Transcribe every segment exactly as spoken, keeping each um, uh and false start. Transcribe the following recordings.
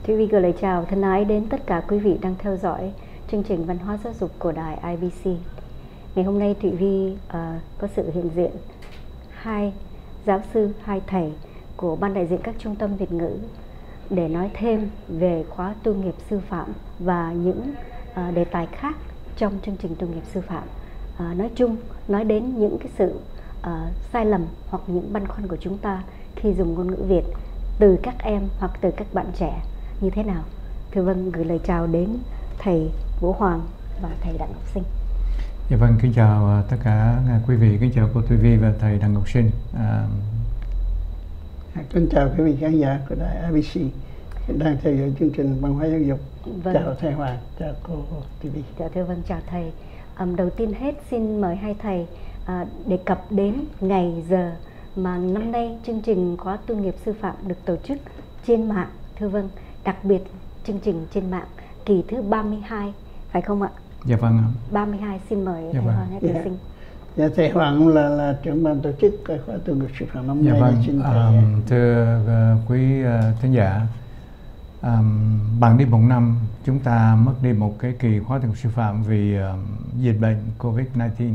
Thủy Vi gửi lời chào thân ái đến tất cả quý vị đang theo dõi chương trình văn hóa giáo dục của đài I B C. Ngày hôm nay Thủy Vi uh, có sự hiện diện hai giáo sư, hai thầy của ban đại diện các trung tâm Việt ngữ để nói thêm về khóa tu nghiệp sư phạm và những uh, đề tài khác trong chương trình tu nghiệp sư phạm. Uh, nói chung, nói đến những cái sự uh, sai lầm hoặc những băn khoăn của chúng ta khi dùng ngôn ngữ Việt từ các em hoặc từ các bạn trẻ như thế nào. Thưa vâng, gửi lời chào đến thầy Vũ Hoàng và thầy Đặng Ngọc Sinh. Dạ vâng, kính chào tất cả quý vị, kính chào cô Thủy Vi và thầy Đặng Ngọc Sinh. À... Kính chào quý vị khán giả của đài I B C đang theo dõi chương trình văn hóa giáo dục. Vâng. Chào thầy Hoàng, chào cô Thủy Vi. Dạ thưa vâng, chào thầy. À, đầu tiên hết xin mời hai thầy à, đề cập đến ngày giờ mà năm nay chương trình khóa tu nghiệp sư phạm được tổ chức trên mạng. Thưa vâng, đặc biệt chương trình trên mạng kỳ thứ ba mươi hai, phải không ạ? Dạ vâng ạ. ba mươi hai, xin mời dạ thầy vâng. Hoàng, thầy Dạ. Sinh. Dạ, thầy Hoàng là, là trưởng ban tổ chức cái khóa tu nghiệp sư phạm năm Dạ nay. vâng. Xin thầy... Um, thưa uh, quý uh, thính giả, um, bằng đi một năm chúng ta mất đi một cái kỳ khóa tu nghiệp sư phạm vì uh, dịch bệnh Covid mười chín.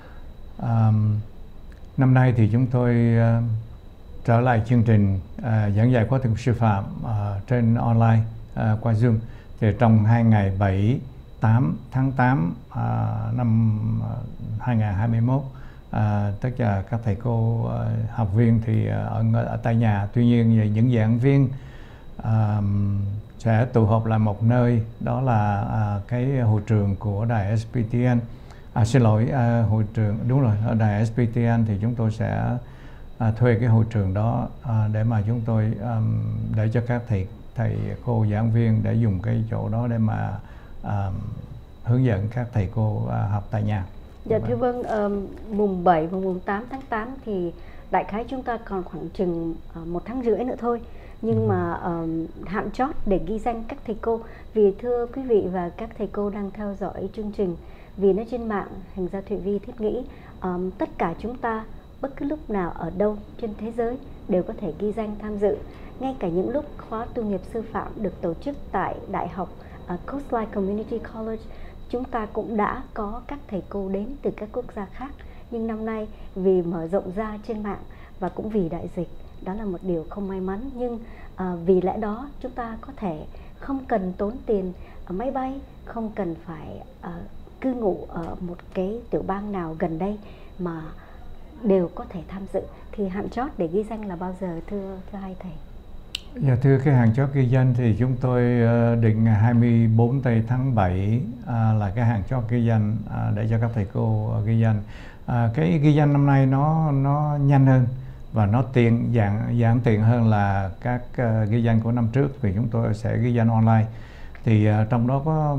Um, năm nay thì chúng tôi uh, trở lại chương trình uh, giảng dạy khóa tu nghiệp sư phạm uh, trên online uh, qua Zoom. Thì trong hai ngày bảy, tám tháng tám uh, năm hai nghìn không trăm hai mươi mốt, uh, tất cả các thầy cô uh, học viên thì uh, ở, ở tại nhà. Tuy nhiên những giảng viên uh, sẽ tụ họp lại một nơi, đó là uh, cái hội trường của đài S P T N. À, xin lỗi, uh, hội trường, đúng rồi, ở đài S P T N thì chúng tôi sẽ uh, thuê cái hội trường đó uh, để mà chúng tôi um, để cho các thầy thầy cô giảng viên để dùng cái chỗ đó để mà uh, hướng dẫn các thầy cô uh, học tại nhà. Dạ thưa vâng, um, mùng bảy và mùng tám tháng tám thì đại khái chúng ta còn khoảng chừng uh, một tháng rưỡi nữa thôi. Nhưng ừ. mà um, hạn chót để ghi danh các thầy cô. Vì thưa quý vị và các thầy cô đang theo dõi chương trình, vì nó trên mạng, thành ra Thủy Vi thiết nghĩ um, tất cả chúng ta bất cứ lúc nào ở đâu trên thế giới đều có thể ghi danh tham dự. Ngay cả những lúc khóa tu nghiệp sư phạm được tổ chức tại Đại học uh, Coastline Community College, chúng ta cũng đã có các thầy cô đến từ các quốc gia khác. Nhưng năm nay vì mở rộng ra trên mạng và cũng vì đại dịch, đó là một điều không may mắn. Nhưng uh, vì lẽ đó chúng ta có thể không cần tốn tiền ở máy bay, không cần phải uh, cư ngụ ở một cái tiểu bang nào gần đây mà đều có thể tham dự. Thì hạn chót để ghi danh là bao giờ thưa thưa hai thầy? Dạ thưa, cái hạn chót ghi danh thì chúng tôi uh, định ngày hai mươi bốn tây tháng bảy uh, là cái hạn chót ghi danh uh, để cho các thầy cô uh, ghi danh. Uh, cái ghi danh năm nay nó nó nhanh hơn và nó tiện dạng giản tiện hơn là các uh, ghi danh của năm trước, vì chúng tôi sẽ ghi danh online. Thì uh, trong đó có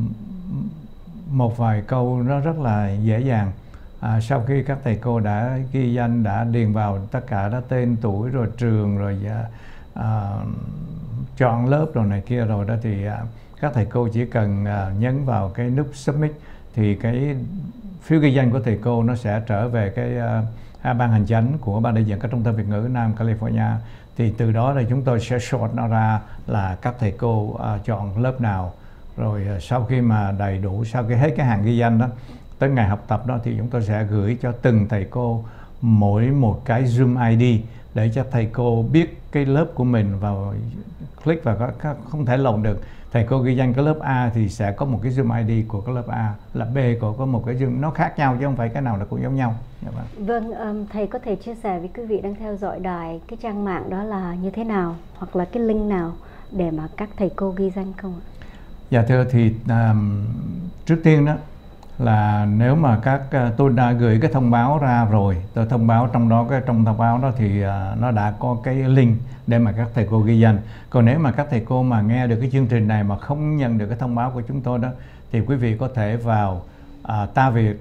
một vài câu nó rất là dễ dàng. À, sau khi các thầy cô đã ghi danh, đã điền vào tất cả đó, tên tuổi rồi trường rồi uh, uh, chọn lớp rồi này kia rồi đó, thì uh, các thầy cô chỉ cần uh, nhấn vào cái nút submit thì cái phiếu ghi danh của thầy cô nó sẽ trở về cái uh, ban hành chánh của ban đại diện các trung tâm Việt ngữ Nam California. Thì từ đó thì chúng tôi sẽ sort nó ra là các thầy cô uh, chọn lớp nào. Rồi uh, sau khi mà đầy đủ, sau khi hết cái hàng ghi danh đó, tới ngày học tập đó thì chúng tôi sẽ gửi cho từng thầy cô mỗi một cái Zoom I D để cho thầy cô biết cái lớp của mình, vào click vào các, không thể lộn được. Thầy cô ghi danh cái lớp A thì sẽ có một cái Zoom I D của cái lớp A, là B của có một cái Zoom, nó khác nhau chứ không phải cái nào là cũng giống nhau. Vâng, um, thầy có thể chia sẻ với quý vị đang theo dõi đài cái trang mạng đó là như thế nào, hoặc là cái link nào để mà các thầy cô ghi danh không ạ? Dạ thưa, thì um, trước tiên đó là nếu mà các tôi đã gửi cái thông báo ra rồi, tôi thông báo trong đó, cái trong thông báo đó thì uh, nó đã có cái link để mà các thầy cô ghi danh. Còn nếu mà các thầy cô mà nghe được cái chương trình này mà không nhận được cái thông báo của chúng tôi đó, thì quý vị có thể vào uh, taviet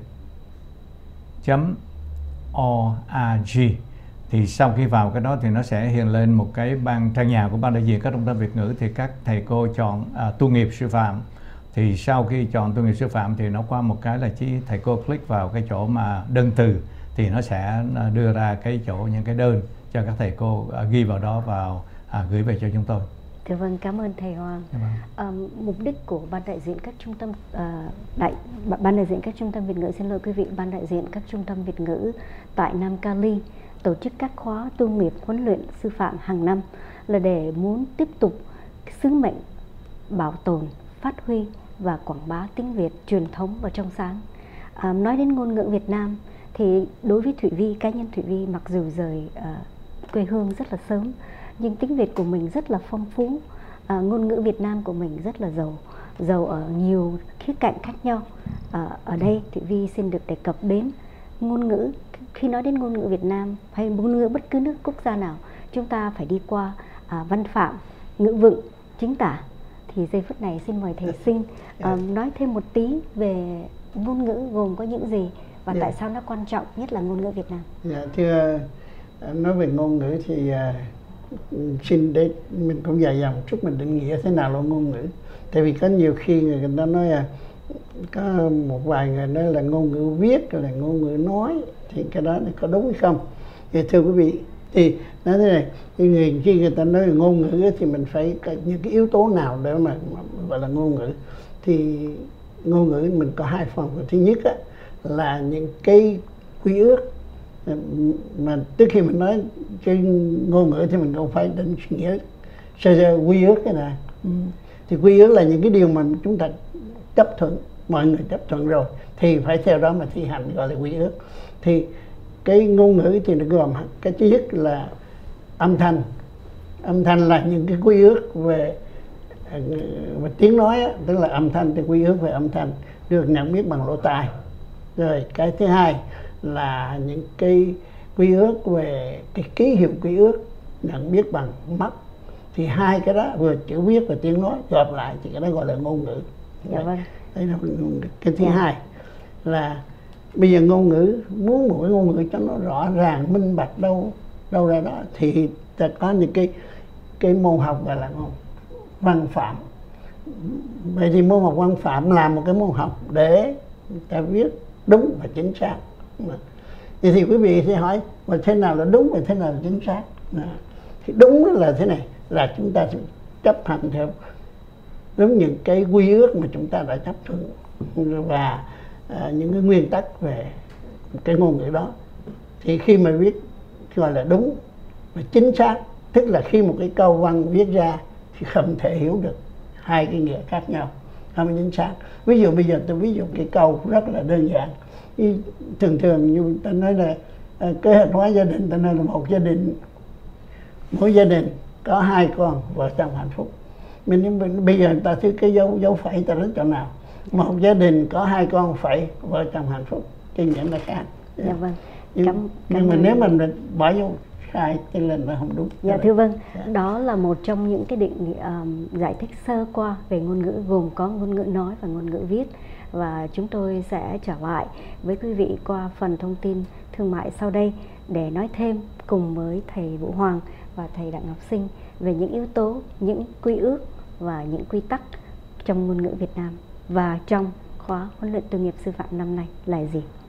chấm org. Thì sau khi vào cái đó thì nó sẽ hiện lên một cái ban trang nhà của ban đại diện các trung tâm Việt ngữ, thì các thầy cô chọn uh, tu nghiệp sư phạm. Thì sau khi chọn tu nghiệp sư phạm thì nó qua một cái là chỉ thầy cô click vào cái chỗ mà đơn từ thì nó sẽ đưa ra cái chỗ những cái đơn cho các thầy cô uh, ghi vào đó, vào uh, gửi về cho chúng tôi. Thưa vâng, cảm ơn thầy Hoàng. Dạ vâng. Um, mục đích của ban đại diện các trung tâm uh, đại ban đại diện các trung tâm Việt ngữ xin lỗi quý vị, ban đại diện các trung tâm Việt ngữ tại Nam Cali tổ chức các khóa tu nghiệp huấn luyện sư phạm hàng năm là để muốn tiếp tục sứ mệnh bảo tồn, phát huy và quảng bá tiếng Việt truyền thống và trong sáng. À, nói đến ngôn ngữ Việt Nam thì đối với Thủy Vi, cá nhân Thủy Vi mặc dù rời uh, quê hương rất là sớm, nhưng tiếng Việt của mình rất là phong phú, à, ngôn ngữ Việt Nam của mình rất là giàu, giàu ở nhiều khía cạnh khác nhau. À, ở đây Thủy Vi xin được đề cập đến ngôn ngữ. Khi nói đến ngôn ngữ Việt Nam hay ngôn ngữ bất cứ nước quốc gia nào, chúng ta phải đi qua à, văn phạm, ngữ vựng, chính tả. Thì giây phút này xin mời thầy Sinh à, nói thêm một tí về ngôn ngữ gồm có những gì và tại sao nó quan trọng, nhất là ngôn ngữ Việt Nam. Dạ, thưa nói về ngôn ngữ thì uh, xin để mình cũng dài dòng chút mình định nghĩa thế nào là ngôn ngữ. Tại vì có nhiều khi người ta nói là có một vài người nói là ngôn ngữ viết là ngôn ngữ nói, thì cái đó có đúng hay không? Thì thưa quý vị, thì nói thế này, thì người, khi người ta nói là ngôn ngữ thì mình phải có những cái yếu tố nào để mà, mà gọi là ngôn ngữ. Thì ngôn ngữ mình có hai phần. Thứ nhất á, là những cái quy ước, mà trước khi mình nói cái ngôn ngữ thì mình không phải định nghĩa sơ sơ quy ước cái này. Ừ. Thì quy ước là những cái điều mà chúng ta chấp thuận, mọi người chấp thuận rồi thì phải theo đó mà thi hành, gọi là quy ước. Thì cái ngôn ngữ thì nó gồm cái thứ nhất là âm thanh. Âm thanh là những cái quy ước về, về tiếng nói á, tức là âm thanh, thì quy ước về âm thanh được nhận biết bằng lỗ tai. Rồi cái thứ hai là những cái quy ước về cái ký hiệu quy ước nhận biết bằng mắt. Thì hai cái đó, vừa chữ viết và tiếng nói gộp lại thì cái đó gọi là ngôn ngữ. Dạ vâng. Đây là cái thứ dạ. hai là bây giờ ngôn ngữ, muốn một cái ngôn ngữ cho nó rõ ràng minh bạch đâu đâu ra đó thì ta có những cái cái môn học gọi là môn văn phạm. Vậy thì môn học văn phạm là một cái môn học để ta viết đúng và chính xác. Thì, thì quý vị sẽ hỏi mà thế nào là đúng và thế nào là chính xác? Thì đúng là thế này, là chúng ta sẽ chấp hành theo đúng những cái quy ước mà chúng ta đã chấp thuận và à, những cái nguyên tắc về cái ngôn ngữ đó. Thì khi mà viết gọi là đúng và chính xác, tức là khi một cái câu văn viết ra thì không thể hiểu được hai cái nghĩa khác nhau, không chính xác. Ví dụ bây giờ tôi ví dụ cái câu rất là đơn giản, thường thường như ta nói là à, kế hoạch hóa gia đình, ta nói là một gia đình, mỗi gia đình có hai con, vợ chồng hạnh phúc. Mình, mình bây giờ người ta thấy cái dấu dấu phẩy ta đến chỗ nào? Một gia đình có hai con phẩy, vợ chồng hạnh phúc, cái nghĩa là khác. Dạ vâng. Nhưng, Cảm, nhưng cảm mà ơn. nếu mình bỏ dấu sai thì là nó không đúng. Dạ thưa vâng, đó là một trong những cái định um, giải thích sơ qua về ngôn ngữ, gồm có ngôn ngữ nói và ngôn ngữ viết. Và chúng tôi sẽ trở lại với quý vị qua phần thông tin thương mại sau đây để nói thêm cùng với thầy Vũ Hoàng và thầy Đặng Ngọc Sinh về những yếu tố, những quy ước và những quy tắc trong ngôn ngữ Việt Nam và trong khóa huấn luyện tư nghiệp sư phạm năm nay là gì.